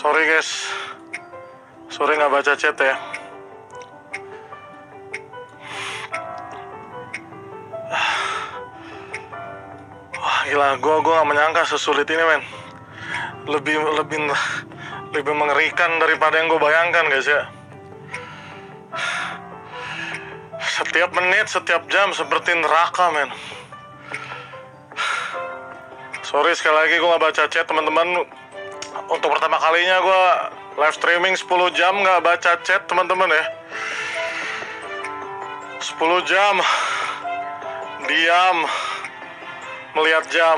Sorry guys, sorry nggak baca chat ya. Wah gila, gue nggak menyangka sesulit ini men. Lebih mengerikan daripada yang gue bayangkan guys ya. Setiap menit, setiap jam seperti neraka men. Sorry sekali lagi gue nggak baca chat teman-teman. Untuk pertama kalinya gue live streaming 10 jam nggak baca chat teman-teman ya. 10 jam diam melihat jam.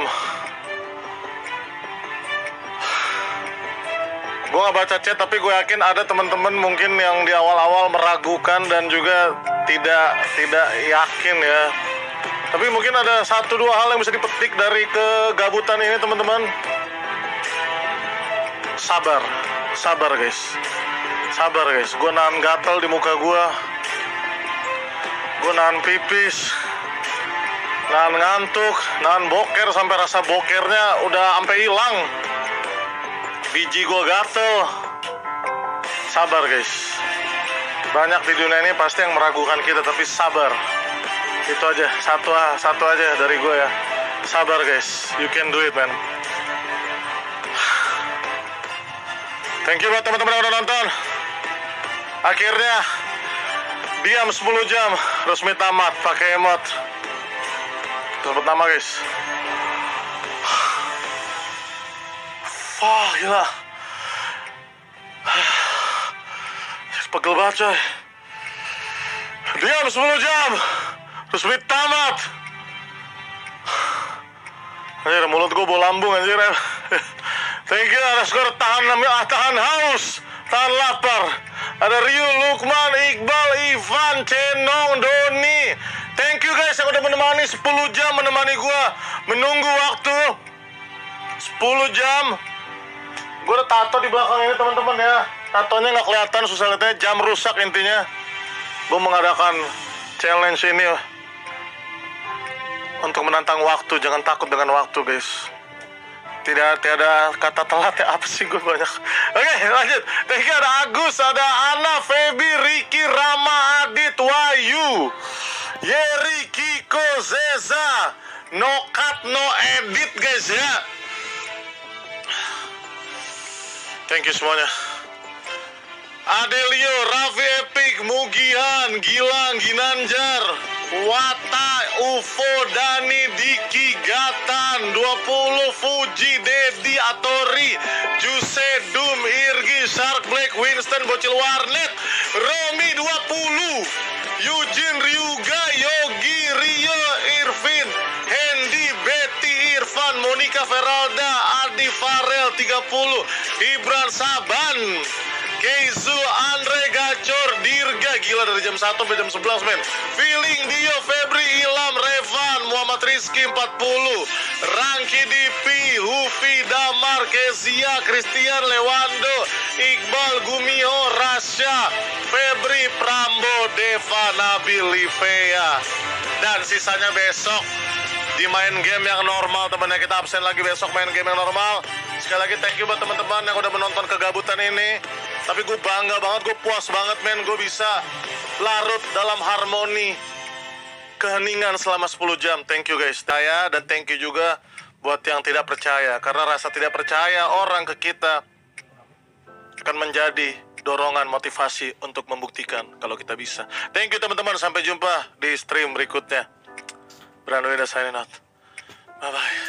Gue gak baca chat tapi gue yakin ada teman-teman mungkin yang di awal-awal meragukan dan juga tidak yakin ya. Tapi mungkin ada 1-2 hal yang bisa dipetik dari kegabutan ini teman-teman. Sabar guys. Gue nahan gatal di muka gue nahan pipis, nahan ngantuk, nahan boker sampai rasa bokernya udah sampai hilang. Biji gue gatel. Sabar guys. Banyak di dunia ini pasti yang meragukan kita, tapi sabar. Itu aja, satu aja dari gue ya. Sabar guys, you can do it man. Thank you buat teman-teman yang udah nonton. Akhirnya diam 10 jam resmi tamat pakai emot. Sebut nama guys. Wah gila. Pegel banget coy. Diam 10 jam resmi tamat. Anjir mulut gue bau lambung anjir. Thank you underscore tahan haus, tahan lapar. Ada Ryu, Lukman, Iqbal, Ivan, Cenong, Doni. Thank you guys yang udah menemani 10 jam menemani gue menunggu waktu 10 jam. Gue udah tato di belakang ini teman-teman ya. Tatonya nggak kelihatan, susah lihatnya, jam rusak intinya. Gue mengadakan challenge ini untuk menantang waktu. Jangan takut dengan waktu guys. Tiada kata telat ya, apa sih gue banyak. Oke lanjut. Thank you ada Agus, ada Ana, Feby, Ricky, Rama, Adit, Wayu, Yeri, Kiko, Zeza. No cut, no edit guys ya. Thank you semuanya. Adelio, Raffi Epic, Mugihan, Gilang, Ginanjar, Wata, UFO, Dani, Diki, Gatan, 20, Fuji, Dedi, Atori, Juse, Doom, Irgi, Shark, Black, Winston, Bocil Warnet, Romi 20, Eugene, Ryuga, Yogi, Rio, Irvin, Hendy, Betty, Irfan, Monica, Feralda, Adi, Farel 30, Ibran, Saban, Keizu, Andre, Gacor, Dirga. Gila dari jam 1 sampai jam 11 men. Feeling, Dio, Febri, Ilham, Revan, Muhammad Rizky 40, Rangki, Dipi, Hufi, Damar, Kezia, Christian, Lewando, Iqbal, Gumio, Rasya, Febri, Prambo, Deva, Nabil, Livea. Dan sisanya besok di main game yang normal teman-teman. Kita absen lagi besok main game yang normal. Sekali lagi thank you buat teman-teman yang udah menonton kegabutan ini. Tapi gue bangga banget, gue puas banget men. Gue bisa larut dalam harmoni keheningan selama 10 jam. Thank you guys. Dan thank you juga buat yang tidak percaya. Karena rasa tidak percaya orang ke kita akan menjadi dorongan motivasi untuk membuktikan kalau kita bisa. Thank you teman-teman. Sampai jumpa di stream berikutnya. Brandon signing out. Bye-bye.